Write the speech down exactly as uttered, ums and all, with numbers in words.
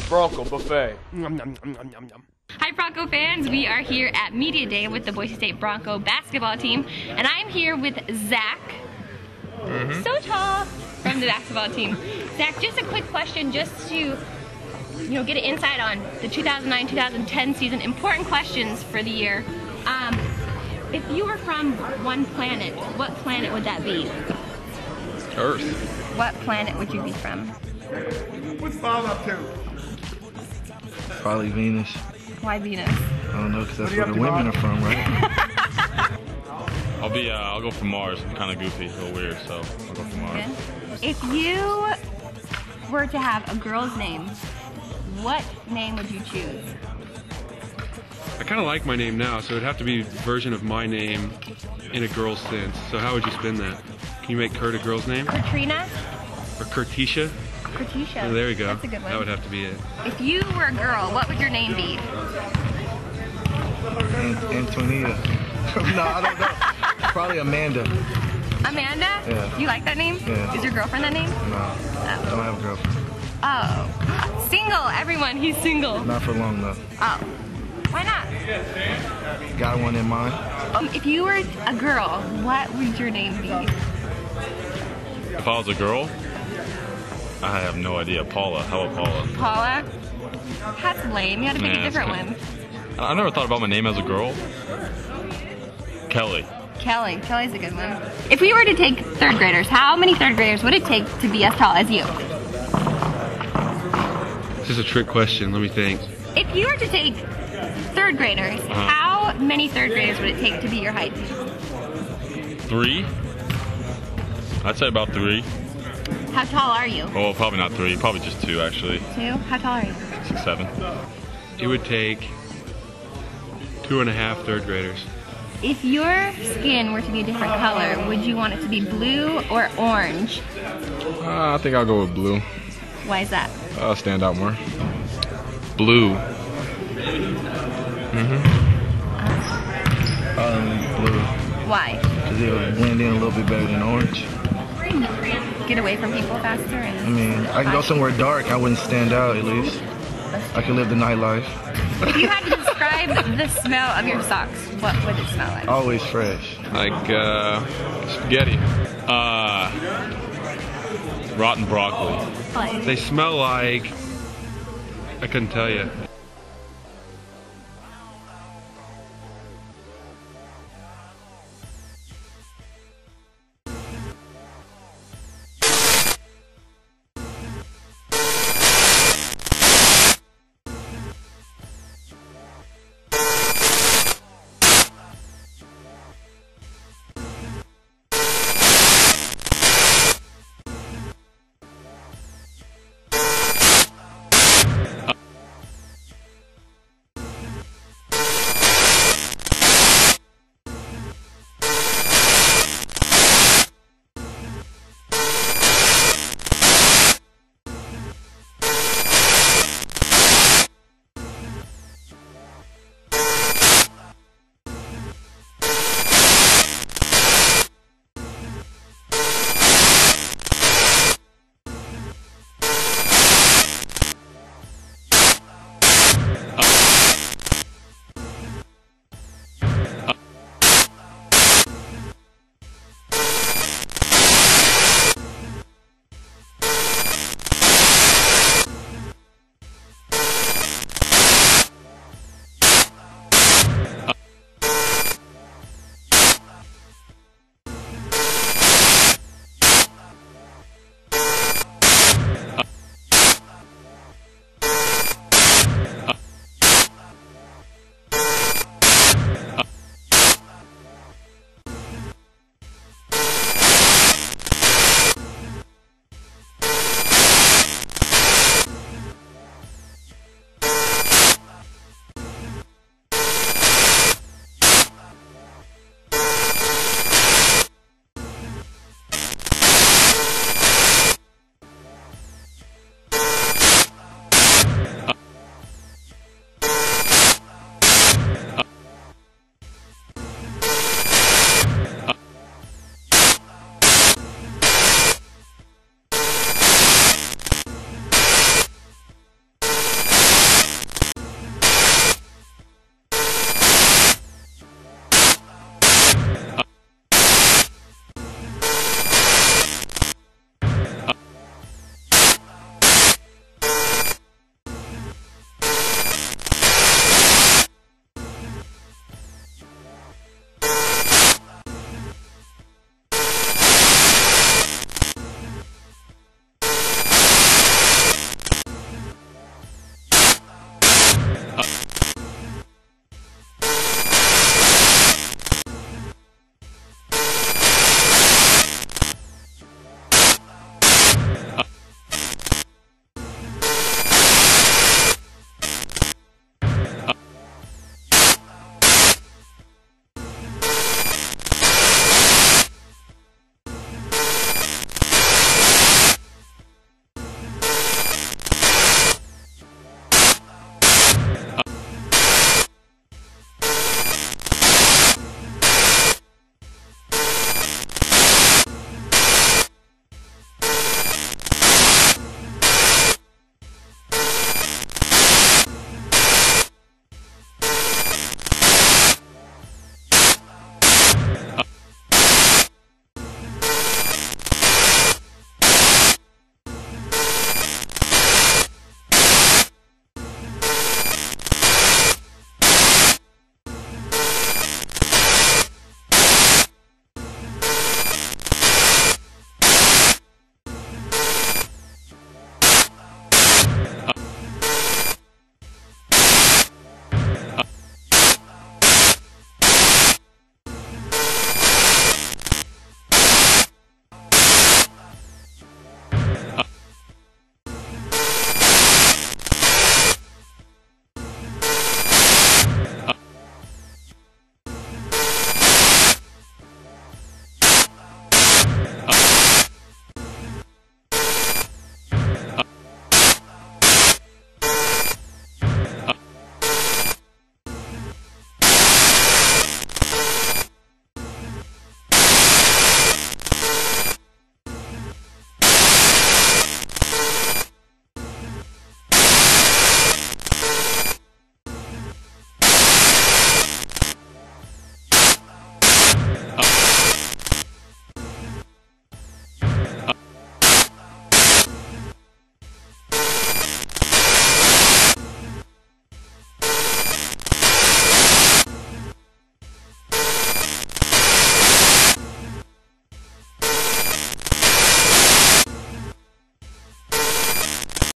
Bronco buffet. Hi Bronco fans, we are here at Media Day with the Boise State Bronco basketball team, and I'm here with Zach, mm-hmm. so tall, from the basketball team. Zach, just a quick question just to you know, get an insight on the two thousand nine two thousand ten season, important questions for the year. Um, if you were from one planet, what planet would that be? Earth. What planet would you be from? What's fall up to? Probably Venus. Why Venus? I don't know, because that's where the women are from, right? I'll be, uh, I'll go for Mars. I'm kind of goofy, a little weird, so I'll go for Mars. Okay. If you were to have a girl's name, what name would you choose? I kind of like my name now, so it'd have to be a version of my name in a girl's sense. So how would you spin that? Can you make Kurt a girl's name? Katrina? Or Kurtisha? Kurtisha. Oh, there we go. That's a good one. That would have to be it. If you were a girl, what would your name be? Antonita. No, I don't know. Probably Amanda. Amanda? Yeah. You like that name? Yeah. Is your girlfriend that name? No, I don't have a girlfriend. Oh. Single, everyone, he's single. Not for long though. Oh. Why not? Got one in mind. Um, if you were a girl, what would your name be? If I was a girl, I have no idea. Paula. How about Paula? Paula? That's lame. You had to pick Yeah, a different kind one. I never thought about my name as a girl. Kelly. Kelly. Kelly's a good one. If we were to take third graders, how many third graders would it take to be as tall as you? This is a trick question. Let me think. If you were to take third graders, uh-huh. how many third graders would it take to be your height? Three? I'd say about three. How tall are you? Oh, probably not three. Probably just two, actually. Two? How tall are you? Six, seven. It would take two and a half third graders. If your skin were to be a different color, would you want it to be blue or orange? Uh, I think I'll go with blue. Why is that? I'll stand out more. Blue. Mm-hmm. Um, blue. Why? Because it'll blend in a little bit better than orange. Get away from people faster and... I mean, I can go somewhere dark, I wouldn't stand out at least. I can live the nightlife. If you had to describe the smell of your socks, what would it smell like? Always fresh. Like, uh, spaghetti. Uh, rotten broccoli. Like, They smell like... I couldn't tell you.